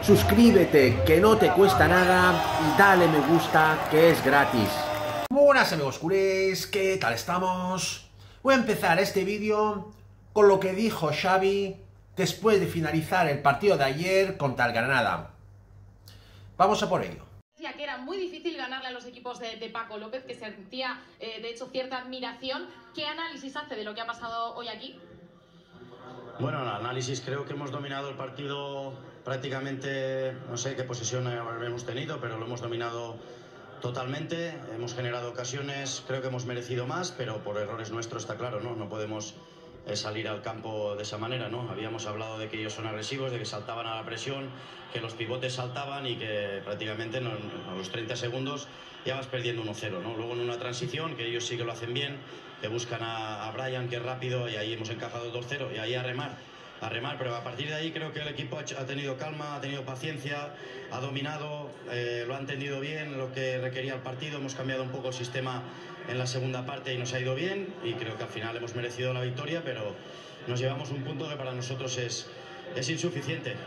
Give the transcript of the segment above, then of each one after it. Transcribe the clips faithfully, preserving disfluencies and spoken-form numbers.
Suscríbete, que no te cuesta nada, y dale me gusta, que es gratis. Buenas amigos culés, ¿qué tal estamos? Voy a empezar este vídeo con lo que dijo Xavi después de finalizar el partido de ayer contra el Granada. Vamos a por ello. Decía que era muy difícil ganarle a los equipos de, de Paco López, que sentía eh, de hecho cierta admiración. ¿Qué análisis hace de lo que ha pasado hoy aquí? Bueno, el análisis, creo que hemos dominado el partido prácticamente, no sé qué posesión habremos tenido, pero lo hemos dominado totalmente, hemos generado ocasiones, creo que hemos merecido más, pero por errores nuestros está claro, ¿no? No podemos eh, salir al campo de esa manera, ¿no? Habíamos hablado de que ellos son agresivos, de que saltaban a la presión, que los pivotes saltaban y que prácticamente no, a los treinta segundos ya vas perdiendo uno cero, ¿no? Luego en una transición, que ellos sí que lo hacen bien, que buscan a, a Brian, que es rápido, y ahí hemos encajado dos cero, y ahí a remar. a remar, pero a partir de ahí creo que el equipo ha tenido calma, ha tenido paciencia, ha dominado, eh, lo ha entendido bien, lo que requería el partido. Hemos cambiado un poco el sistema en la segunda parte y nos ha ido bien, y creo que al final hemos merecido la victoria, pero nos llevamos un punto que para nosotros es, es insuficiente.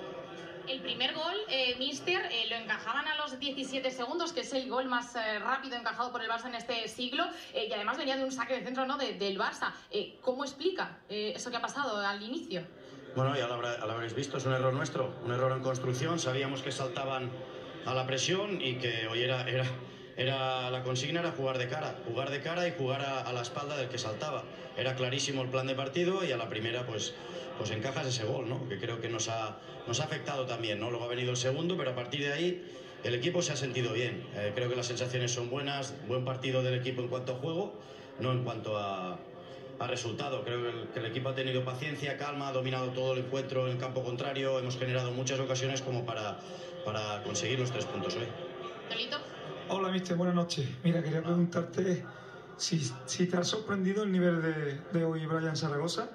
El primer gol, eh, Mister, eh, lo encajaban a los diecisiete segundos, que es el gol más eh, rápido encajado por el Barça en este siglo, eh, y además venía de un saque de centro, ¿no?, de, del Barça. Eh, ¿Cómo explica eh, eso que ha pasado al inicio? Bueno, ya lo, habrá, lo habréis visto, es un error nuestro, un error en construcción. Sabíamos que saltaban a la presión y que hoy era, era, era la consigna era jugar de cara, jugar de cara y jugar a, a la espalda del que saltaba. Era clarísimo el plan de partido y a la primera pues, pues encajas ese gol, ¿no? Que creo que nos ha, nos ha afectado también, ¿no? Luego ha venido el segundo, pero a partir de ahí el equipo se ha sentido bien. Eh, creo que las sensaciones son buenas, buen partido del equipo en cuanto a juego, no en cuanto a... a resultado. Creo que el, que el equipo ha tenido paciencia, calma, ha dominado todo el encuentro en campo contrario, hemos generado muchas ocasiones como para, para conseguir los tres puntos hoy. ¿Tolito? Hola, mister, buenas noches. Mira, quería preguntarte si, si te ha sorprendido el nivel de, de hoy Brian Zaragoza.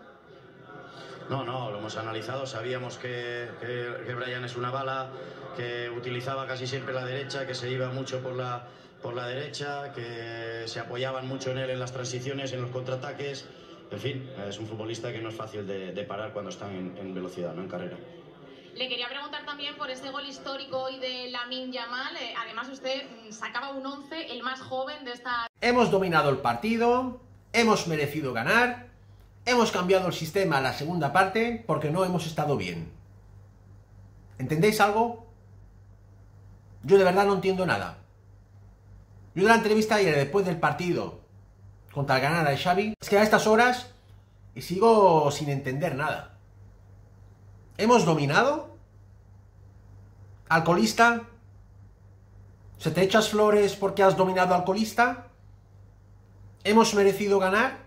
No, no, lo hemos analizado, sabíamos que, que, que Brian es una bala, que utilizaba casi siempre la derecha, que se iba mucho por la, por la derecha, que se apoyaban mucho en él en las transiciones, en los contraataques. En fin, es un futbolista que no es fácil de, de parar cuando está en, en velocidad, no en carrera. Le quería preguntar también por ese gol histórico hoy de Lamine Yamal. Eh, además, usted mm, sacaba un once, el más joven de esta... Hemos dominado el partido, hemos merecido ganar, hemos cambiado el sistema a la segunda parte porque no hemos estado bien. ¿Entendéis algo? Yo de verdad no entiendo nada. Yo de la entrevista ayer después del partido contra el Granada de Xavi, es que a estas horas y sigo sin entender nada. ¿Hemos dominado? ¿Alcoholista? ¿Se te echas flores porque has dominado al Alcoholista? ¿Hemos merecido ganar?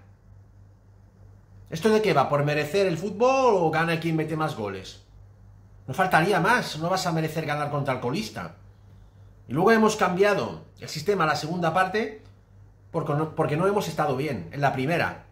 ¿Esto de qué va? ¿Por merecer el fútbol o gana quien mete más goles? No faltaría más, no vas a merecer ganar contra el Alcoholista. Y luego hemos cambiado el sistema a la segunda parte porque no, porque no hemos estado bien en la primera.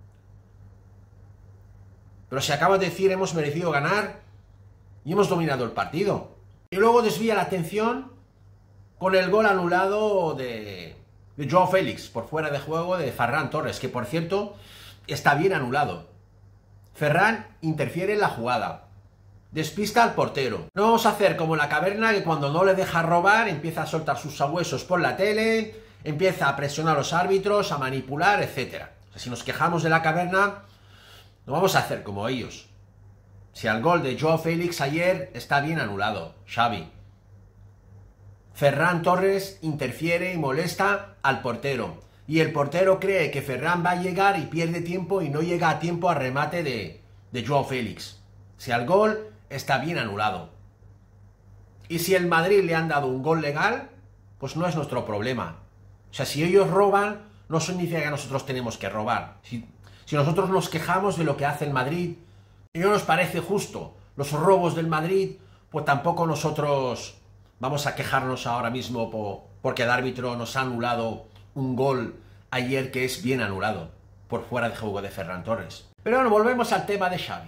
Pero se acaba de decir hemos merecido ganar y hemos dominado el partido. Y luego desvía la atención con el gol anulado de, de Joao Félix por fuera de juego de Ferran Torres, que por cierto está bien anulado. Ferran interfiere en la jugada, despista al portero. No vamos a hacer como la caverna, que cuando no le deja robar empieza a soltar sus sabuesos por la tele, empieza a presionar a los árbitros, a manipular, etcétera. O sea, si nos quejamos de la caverna, no vamos a hacer como ellos. Si el gol de Joao Félix ayer está bien anulado, Xavi. Ferran Torres interfiere y molesta al portero. Y el portero cree que Ferran va a llegar y pierde tiempo y no llega a tiempo al remate de, de Joao Félix. Si el gol está bien anulado. Y si el Madrid le han dado un gol legal, pues no es nuestro problema. O sea, si ellos roban, no significa que nosotros tenemos que robar. Si, si nosotros nos quejamos de lo que hace el Madrid y no nos parece justo los robos del Madrid, pues tampoco nosotros vamos a quejarnos ahora mismo por, porque el árbitro nos ha anulado un gol ayer que es bien anulado por fuera de juego de Ferran Torres. Pero bueno, volvemos al tema de Xavi.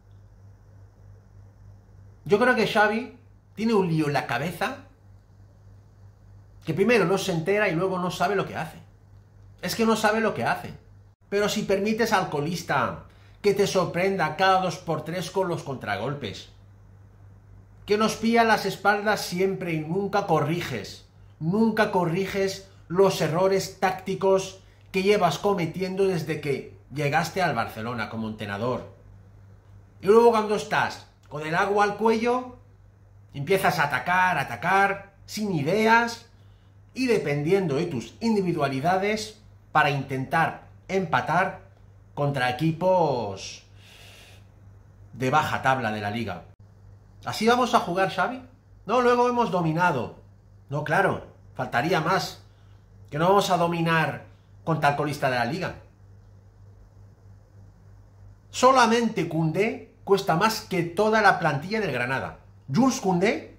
Yo creo que Xavi tiene un lío en la cabeza que primero no se entera y luego no sabe lo que hace. Es que no sabe lo que hace. Pero si permites al Alcoholista que te sorprenda cada dos por tres con los contragolpes, que nos pilla las espaldas siempre y nunca corriges, nunca corriges los errores tácticos que llevas cometiendo desde que llegaste al Barcelona como entrenador. Y luego cuando estás con el agua al cuello, empiezas a atacar, a atacar, sin ideas y dependiendo de tus individualidades para intentar empatar contra equipos de baja tabla de la liga. ¿Así vamos a jugar, Xavi? No, luego hemos dominado. No, claro, faltaría más. Que no vamos a dominar contra el colista de la liga. Solamente Koundé cuesta más que toda la plantilla del Granada. Jules Koundé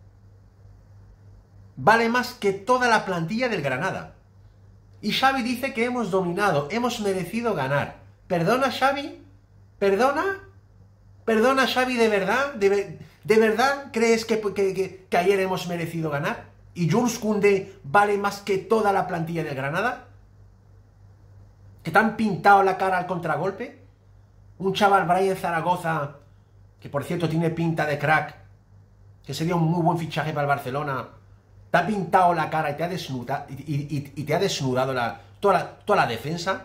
vale más que toda la plantilla del Granada. Y Xavi dice que hemos dominado, hemos merecido ganar. ¿Perdona, Xavi? ¿Perdona? ¿Perdona, Xavi, de verdad? ¿De, de verdad crees que, que, que, que ayer hemos merecido ganar? ¿Y Jules Koundé vale más que toda la plantilla del Granada? ¿Que te han pintado la cara al contragolpe? Un chaval, Brian Zaragoza, que por cierto tiene pinta de crack, que sería un muy buen fichaje para el Barcelona, te ha pintado la cara y te ha desnudado, y, y, y te ha desnudado la, toda, la, toda la defensa.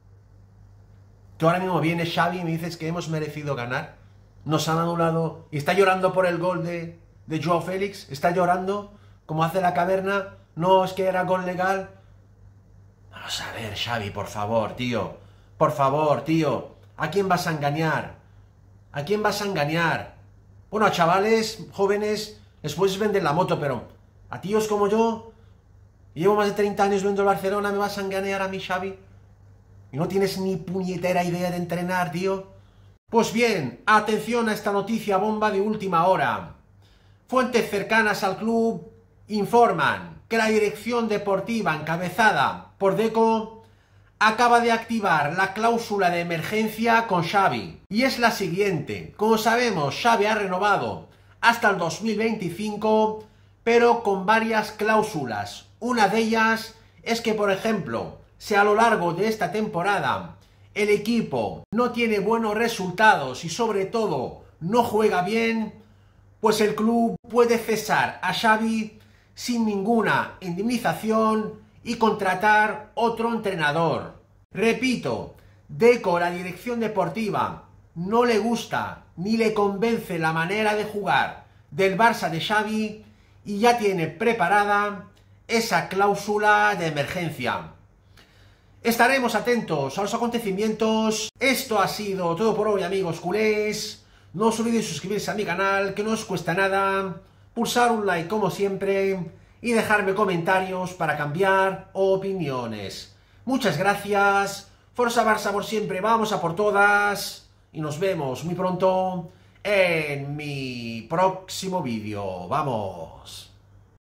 Tú ahora mismo vienes, Xavi, y me dices que hemos merecido ganar. Nos han anulado y está llorando por el gol de, de Joao Félix. Está llorando, como hace la caverna. No, es que era gol legal. Vamos a ver, Xavi, por favor, tío. Por favor, tío. ¿A quién vas a engañar? ¿A quién vas a engañar? Bueno, a chavales jóvenes les puedes vender la moto, pero a tíos como yo, llevo más de treinta años viendo el Barcelona, ¿me vas a engañar a mí, Xavi? ¿Y no tienes ni puñetera idea de entrenar, tío? Pues bien, atención a esta noticia bomba de última hora. Fuentes cercanas al club informan que la dirección deportiva encabezada por Deco acaba de activar la cláusula de emergencia con Xavi. Y es la siguiente. Como sabemos, Xavi ha renovado hasta el dos mil veinticinco, pero con varias cláusulas. Una de ellas es que, por ejemplo, si a lo largo de esta temporada el equipo no tiene buenos resultados y sobre todo no juega bien, pues el club puede cesar a Xavi sin ninguna indemnización y contratar otro entrenador. Repito, Deco, la dirección deportiva, no le gusta ni le convence la manera de jugar del Barça de Xavi y ya tiene preparada esa cláusula de emergencia. Estaremos atentos a los acontecimientos. Esto ha sido todo por hoy, amigos culés. No os olvidéis suscribirse a mi canal, que no os cuesta nada. Pulsar un like como siempre y dejarme comentarios para cambiar opiniones. Muchas gracias. Forza Barça por siempre, vamos a por todas. Y nos vemos muy pronto en mi próximo vídeo. ¡Vamos!